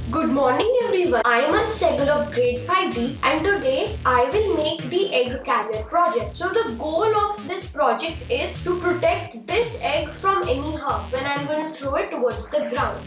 Good morning everyone. I am An Sehgal of grade 5D and today I will make the egg carrier project. So the goal of this project is to protect this egg from any harm when I am going to throw it towards the ground.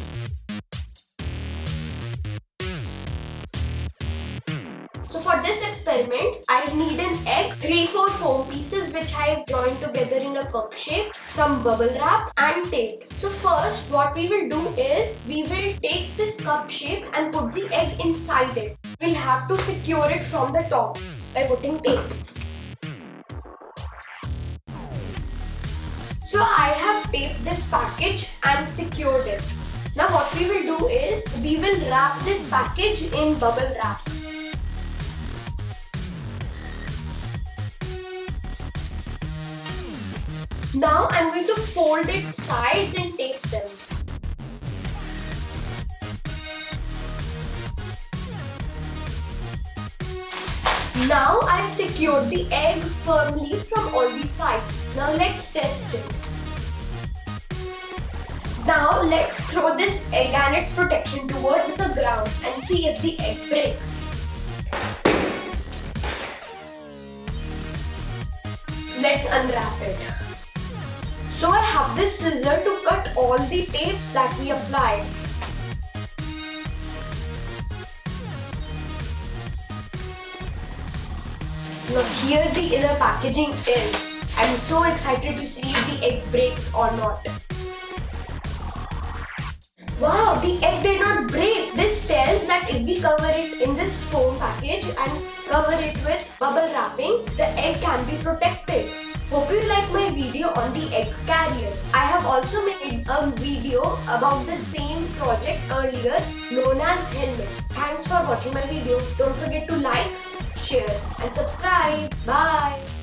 So for this experiment, I need an egg, 3-4 foam pieces which I have joined together in a cup shape, some bubble wrap and tape. So first what we will do is, we will take this cup shape and put the egg inside it. We'll have to secure it from the top by putting tape. So I have taped this package and secured it. Now what we will do is, we will wrap this package in bubble wrap. Now I'm going to fold its sides and tape them. Now I've secured the egg firmly from all the sides. Now let's test it. Now let's throw this egg and its protection towards the ground and see if the egg breaks. Let's unwrap it. So I have this scissor to cut all the tapes that we applied. Now here the inner packaging is. I'm so excited to see if the egg breaks or not. Wow, the egg did not break. This tells that if we cover it in this foam package and cover it with bubble wrapping, the egg can be protected. Hope you like my video on the egg carrier. I have also made a video about the same project earlier known as helmet. Thanks for watching my video. Don't forget to like, share and subscribe. Bye.